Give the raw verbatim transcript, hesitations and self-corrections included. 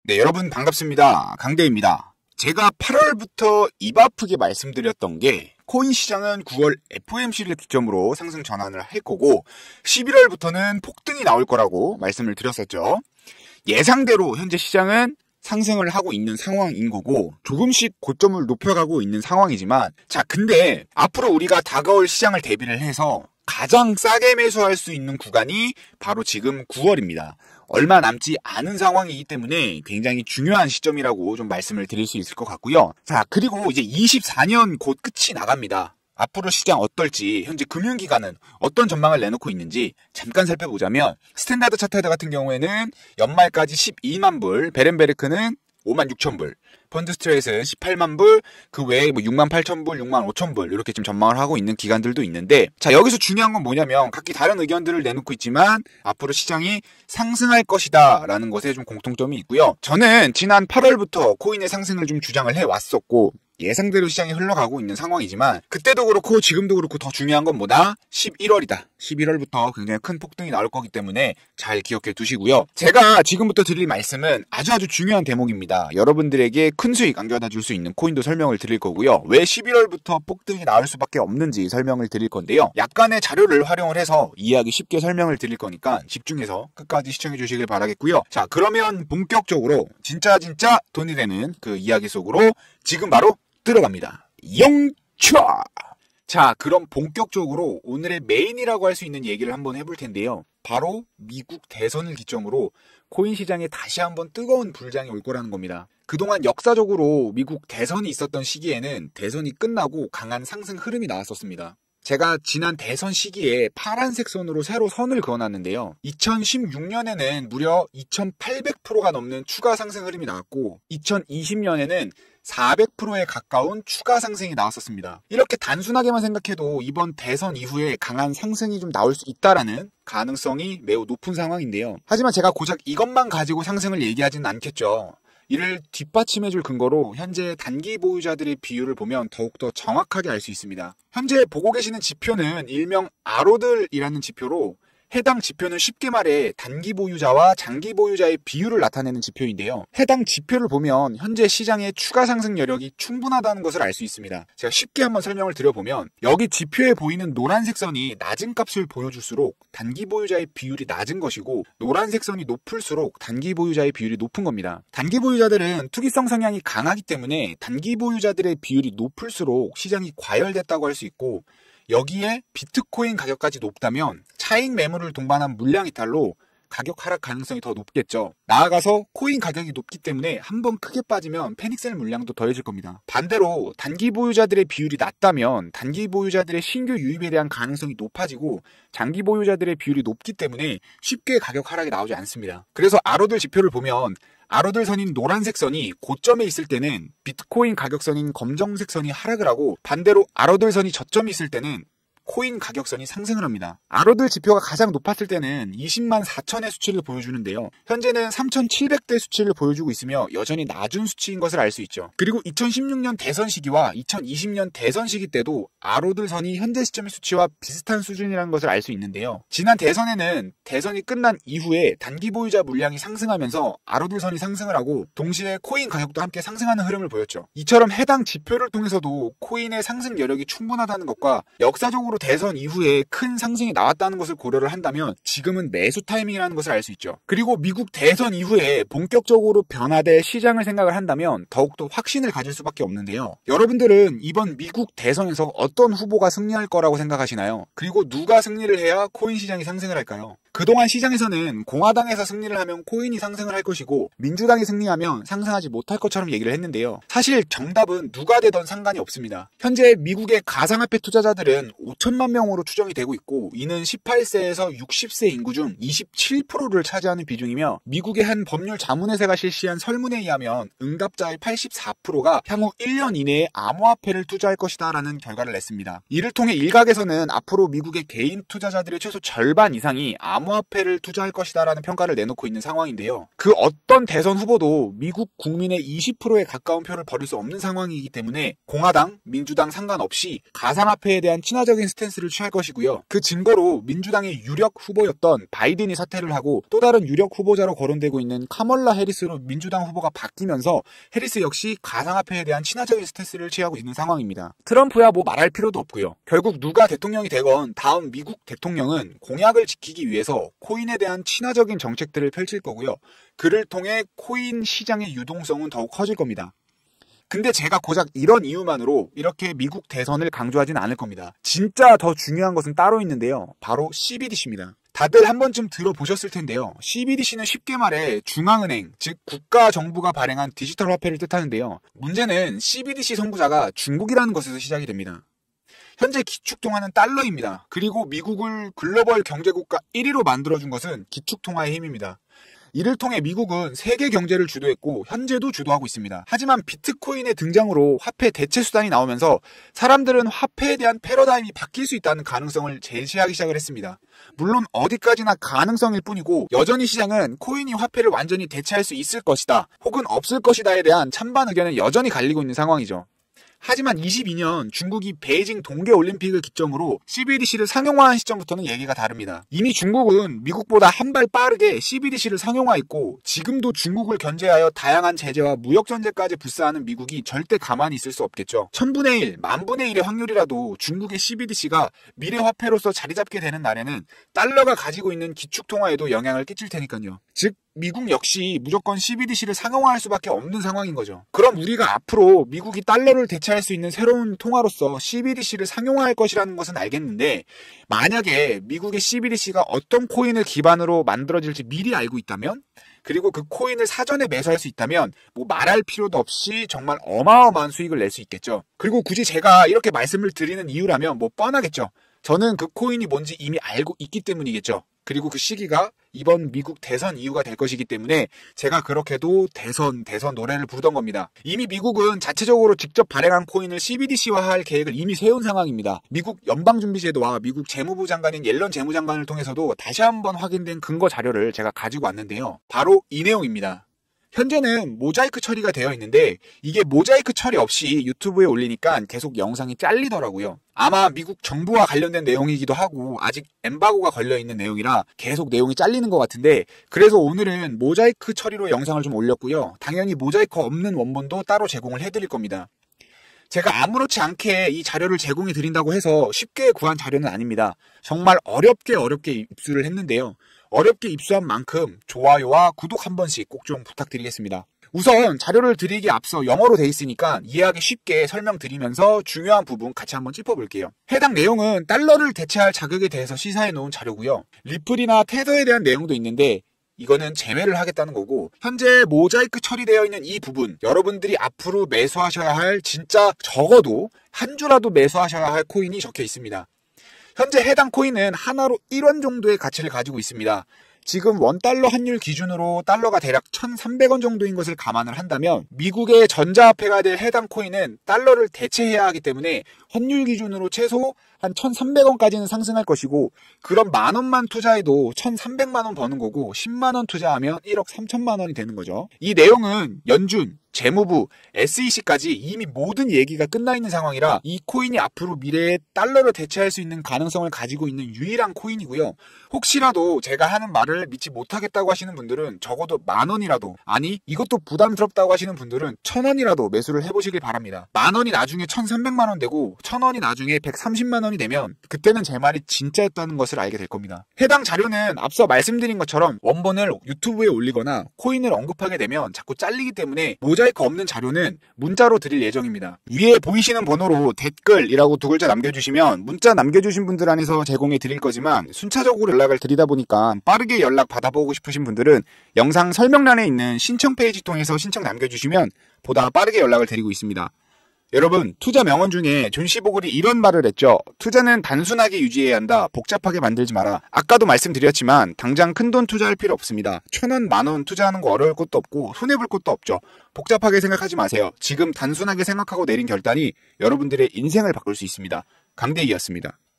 네, 여러분 반갑습니다. 강대입니다. 제가 팔월부터 입 아프게 말씀드렸던 게 코인 시장은 구월 에프오엠씨를 기점으로 상승 전환을 할 거고 십일월부터는 폭등이 나올 거라고 말씀을 드렸었죠. 예상대로 현재 시장은 상승을 하고 있는 상황인 거고 조금씩 고점을 높여가고 있는 상황이지만 자 근데 앞으로 우리가 다가올 시장을 대비를 해서 가장 싸게 매수할 수 있는 구간이 바로 지금 구월입니다. 얼마 남지 않은 상황이기 때문에 굉장히 중요한 시점이라고 좀 말씀을 드릴 수 있을 것 같고요. 자, 그리고 이제 이십사 년 곧 끝이 나갑니다. 앞으로 시장 어떨지, 현재 금융기관은 어떤 전망을 내놓고 있는지 잠깐 살펴보자면 스탠다드 차트드 같은 경우에는 연말까지 십이만 불, 베렌베르크는 오만 육천 불, 펀드스트레이트는 십팔만 불, 그 외에 뭐 육만 팔천 불, 육만 오천 불 이렇게 지금 전망을 하고 있는 기관들도 있는데 자 여기서 중요한 건 뭐냐면 각기 다른 의견들을 내놓고 있지만 앞으로 시장이 상승할 것이다 라는 것에 좀 공통점이 있고요. 저는 지난 팔월부터 코인의 상승을 좀 주장을 해왔었고 예상대로 시장이 흘러가고 있는 상황이지만 그때도 그렇고 지금도 그렇고 더 중요한 건 뭐다? 십일월이다. 십일월부터 굉장히 큰 폭등이 나올 거기 때문에 잘 기억해 두시고요. 제가 지금부터 드릴 말씀은 아주 아주 중요한 대목입니다. 여러분들에게 큰 수익 안겨다 줄 수 있는 코인도 설명을 드릴 거고요. 왜 십일월부터 폭등이 나올 수밖에 없는지 설명을 드릴 건데요. 약간의 자료를 활용을 해서 이해하기 쉽게 설명을 드릴 거니까 집중해서 끝까지 시청해 주시길 바라겠고요. 자 그러면 본격적으로 진짜 진짜 돈이 되는 그 이야기 속으로 지금 바로 들어갑니다. 영차! 자, 그럼 본격적으로 오늘의 메인이라고 할 수 있는 얘기를 한번 해볼 텐데요. 바로 미국 대선을 기점으로 코인 시장에 다시 한번 뜨거운 불장이 올 거라는 겁니다. 그동안 역사적으로 미국 대선이 있었던 시기에는 대선이 끝나고 강한 상승 흐름이 나왔었습니다. 제가 지난 대선 시기에 파란색 선으로 새로 선을 그어놨는데요. 이천십육 년에는 무려 이천팔백 퍼센트가 넘는 추가 상승 흐름이 나왔고 이천이십 년에는 사백 퍼센트에 가까운 추가 상승이 나왔었습니다. 이렇게 단순하게만 생각해도 이번 대선 이후에 강한 상승이 좀 나올 수 있다라는 가능성이 매우 높은 상황인데요. 하지만 제가 고작 이것만 가지고 상승을 얘기하지는 않겠죠. 이를 뒷받침해줄 근거로 현재 단기 보유자들의 비율을 보면 더욱더 정확하게 알 수 있습니다. 현재 보고 계시는 지표는 일명 아로들이라는 지표로 해당 지표는 쉽게 말해 단기 보유자와 장기 보유자의 비율을 나타내는 지표인데요. 해당 지표를 보면 현재 시장의 추가 상승 여력이 충분하다는 것을 알 수 있습니다. 제가 쉽게 한번 설명을 드려보면 여기 지표에 보이는 노란색 선이 낮은 값을 보여줄수록 단기 보유자의 비율이 낮은 것이고 노란색 선이 높을수록 단기 보유자의 비율이 높은 겁니다. 단기 보유자들은 투기성 성향이 강하기 때문에 단기 보유자들의 비율이 높을수록 시장이 과열됐다고 할 수 있고 여기에 비트코인 가격까지 높다면 차익 매물을 동반한 물량 이탈로 가격 하락 가능성이 더 높겠죠. 나아가서 코인 가격이 높기 때문에 한번 크게 빠지면 패닉셀 물량도 더해질 겁니다. 반대로 단기 보유자들의 비율이 낮다면 단기 보유자들의 신규 유입에 대한 가능성이 높아지고 장기 보유자들의 비율이 높기 때문에 쉽게 가격 하락이 나오지 않습니다. 그래서 아로들 지표를 보면 아로들 선인 노란색 선이 고점에 있을 때는 비트코인 가격선인 검정색 선이 하락을 하고 반대로 아로들 선이 저점이 있을 때는 코인 가격선이 상승을 합니다. 아로들 지표가 가장 높았을 때는 이십만 사천의 수치를 보여주는데요. 현재는 삼천칠백 대 수치를 보여주고 있으며 여전히 낮은 수치인 것을 알 수 있죠. 그리고 이천십육 년 대선 시기와 이천이십 년 대선 시기 때도 아로들 선이 현재 시점의 수치와 비슷한 수준이라는 것을 알 수 있는데요. 지난 대선에는 대선이 끝난 이후에 단기 보유자 물량이 상승하면서 아로들 선이 상승을 하고 동시에 코인 가격도 함께 상승하는 흐름을 보였죠. 이처럼 해당 지표를 통해서도 코인의 상승 여력이 충분하다는 것과 역사적으로 대선 이후에 큰 상승이 나왔다는 것을 고려를 한다면 지금은 매수 타이밍이라는 것을 알 수 있죠. 그리고 미국 대선 이후에 본격적으로 변화될 시장을 생각을 한다면 더욱더 확신을 가질 수밖에 없는데요. 여러분들은 이번 미국 대선에서 어떤 후보가 승리할 거라고 생각하시나요? 그리고 누가 승리를 해야 코인 시장이 상승을 할까요? 그동안 시장에서는 공화당에서 승리를 하면 코인이 상승을 할 것이고 민주당이 승리하면 상승하지 못할 것처럼 얘기를 했는데요. 사실 정답은 누가 되던 상관이 없습니다. 현재 미국의 가상화폐 투자자들은 오천만 명으로 추정이 되고 있고 이는 십팔 세에서 육십 세 인구 중 이십칠 퍼센트를 차지하는 비중이며 미국의 한 법률 자문회사가 실시한 설문에 의하면 응답자의 팔십사 퍼센트가 향후 일 년 이내에 암호화폐를 투자할 것이다 라는 결과를 냈습니다. 이를 통해 일각에서는 앞으로 미국의 개인 투자자들의 최소 절반 이상이 암호화폐를 투자할 것이다 라는 평가를 내놓고 있는 상황인데요. 그 어떤 대선 후보도 미국 국민의 이십 퍼센트에 가까운 표를 버릴 수 없는 상황이기 때문에 공화당, 민주당 상관없이 가상화폐에 대한 친화적인 스탠스를 취할 것이고요. 그 증거로 민주당의 유력 후보였던 바이든이 사퇴를 하고 또 다른 유력 후보자로 거론되고 있는 카멀라 해리스로 민주당 후보가 바뀌면서 해리스 역시 가상화폐에 대한 친화적인 스탠스를 취하고 있는 상황입니다. 트럼프야 뭐 말할 필요도 없고요. 결국 누가 대통령이 되건 다음 미국 대통령은 공약을 지키기 위해서 코인에 대한 친화적인 정책들을 펼칠 거고요. 그를 통해 코인 시장의 유동성은 더욱 커질 겁니다. 근데 제가 고작 이런 이유만으로 이렇게 미국 대선을 강조하진 않을 겁니다. 진짜 더 중요한 것은 따로 있는데요. 바로 씨비디씨입니다. 다들 한 번쯤 들어보셨을 텐데요. 씨비디씨는 쉽게 말해 중앙은행, 즉 국가 정부가 발행한 디지털 화폐를 뜻하는데요. 문제는 씨비디씨 선구자가 중국이라는 것에서 시작이 됩니다. 현재 기축통화는 달러입니다. 그리고 미국을 글로벌 경제국가 일 위로 만들어준 것은 기축통화의 힘입니다. 이를 통해 미국은 세계 경제를 주도했고 현재도 주도하고 있습니다. 하지만 비트코인의 등장으로 화폐 대체 수단이 나오면서 사람들은 화폐에 대한 패러다임이 바뀔 수 있다는 가능성을 제시하기 시작을 했습니다. 물론 어디까지나 가능성일 뿐이고 여전히 시장은 코인이 화폐를 완전히 대체할 수 있을 것이다 혹은 없을 것이다에 대한 찬반 의견은 여전히 갈리고 있는 상황이죠. 하지만 이십이 년 중국이 베이징 동계올림픽을 기점으로 씨비디씨를 상용화한 시점부터는 얘기가 다릅니다. 이미 중국은 미국보다 한 발 빠르게 씨비디씨를 상용화했고 지금도 중국을 견제하여 다양한 제재와 무역전제까지 불사하는 미국이 절대 가만히 있을 수 없겠죠. 천분의 일, 만분의 일의 확률이라도 중국의 씨비디씨가 미래 화폐로서 자리 잡게 되는 날에는 달러가 가지고 있는 기축통화에도 영향을 끼칠 테니까요. 즉 미국 역시 무조건 씨비디씨를 상용화할 수밖에 없는 상황인 거죠. 그럼 우리가 앞으로 미국이 달러를 대체할 수 있는 새로운 통화로서 씨비디씨를 상용화할 것이라는 것은 알겠는데 만약에 미국의 씨비디씨가 어떤 코인을 기반으로 만들어질지 미리 알고 있다면 그리고 그 코인을 사전에 매수할 수 있다면 뭐 말할 필요도 없이 정말 어마어마한 수익을 낼 수 있겠죠. 그리고 굳이 제가 이렇게 말씀을 드리는 이유라면 뭐 뻔하겠죠. 저는 그 코인이 뭔지 이미 알고 있기 때문이겠죠. 그리고 그 시기가 이번 미국 대선 이유가 될 것이기 때문에 제가 그렇게도 대선, 대선 노래를 부르던 겁니다. 이미 미국은 자체적으로 직접 발행한 코인을 씨비디씨화할 계획을 이미 세운 상황입니다. 미국 연방준비제도와 미국 재무부 장관인 옐런 재무장관을 통해서도 다시 한번 확인된 근거 자료를 제가 가지고 왔는데요. 바로 이 내용입니다. 현재는 모자이크 처리가 되어 있는데 이게 모자이크 처리 없이 유튜브에 올리니까 계속 영상이 잘리더라고요. 아마 미국 정부와 관련된 내용이기도 하고 아직 엠바고가 걸려있는 내용이라 계속 내용이 잘리는 것 같은데 그래서 오늘은 모자이크 처리로 영상을 좀 올렸고요. 당연히 모자이크 없는 원본도 따로 제공을 해드릴 겁니다. 제가 아무렇지 않게 이 자료를 제공해 드린다고 해서 쉽게 구한 자료는 아닙니다. 정말 어렵게 어렵게 입수를 했는데요. 어렵게 입수한 만큼 좋아요와 구독 한 번씩 꼭 좀 부탁드리겠습니다. 우선 자료를 드리기에 앞서 영어로 돼 있으니까 이해하기 쉽게 설명드리면서 중요한 부분 같이 한번 짚어볼게요. 해당 내용은 달러를 대체할 자격에 대해서 시사해 놓은 자료고요. 리플이나 테더에 대한 내용도 있는데 이거는 제외를 하겠다는 거고 현재 모자이크 처리되어 있는 이 부분 여러분들이 앞으로 매수하셔야 할 진짜 적어도 한 주라도 매수하셔야 할 코인이 적혀 있습니다. 현재 해당 코인은 하나로 일 원 정도의 가치를 가지고 있습니다. 지금 원달러 환율 기준으로 달러가 대략 천삼백 원 정도인 것을 감안을 한다면 미국의 전자화폐가 될 해당 코인은 달러를 대체해야 하기 때문에 환율 기준으로 최소 한 천삼백 원까지는 상승할 것이고 그럼 만 원만 투자해도 천삼백만 원 버는 거고 십만 원 투자하면 일억 삼천만 원이 되는 거죠. 이 내용은 연준, 재무부, 에스이씨까지 이미 모든 얘기가 끝나 있는 상황이라 이 코인이 앞으로 미래에 달러를 대체할 수 있는 가능성을 가지고 있는 유일한 코인이고요. 혹시라도 제가 하는 말을 믿지 못하겠다고 하시는 분들은 적어도 만 원이라도 아니 이것도 부담스럽다고 하시는 분들은 천 원이라도 매수를 해보시길 바랍니다. 만 원이 나중에 천삼백만 원 되고 천 원이 나중에 백삼십만 원이 되면 그때는 제 말이 진짜였다는 것을 알게 될 겁니다. 해당 자료는 앞서 말씀드린 것처럼 원본을 유튜브에 올리거나 코인을 언급하게 되면 자꾸 잘리기 때문에 모자이크 없는 자료는 문자로 드릴 예정입니다. 위에 보이시는 번호로 댓글이라고 두 글자 남겨주시면 문자 남겨주신 분들 안에서 제공해 드릴 거지만 순차적으로 연락을 드리다 보니까 빠르게 연락 받아보고 싶으신 분들은 영상 설명란에 있는 신청 페이지 통해서 신청 남겨주시면 보다 빠르게 연락을 드리고 있습니다. 여러분, 투자 명언 중에 존 씨 보글이 이런 말을 했죠. 투자는 단순하게 유지해야 한다. 복잡하게 만들지 마라. 아까도 말씀드렸지만 당장 큰돈 투자할 필요 없습니다. 천 원, 만 원 투자하는 거 어려울 것도 없고 손해볼 것도 없죠. 복잡하게 생각하지 마세요. 지금 단순하게 생각하고 내린 결단이 여러분들의 인생을 바꿀 수 있습니다. 강대기였습니다.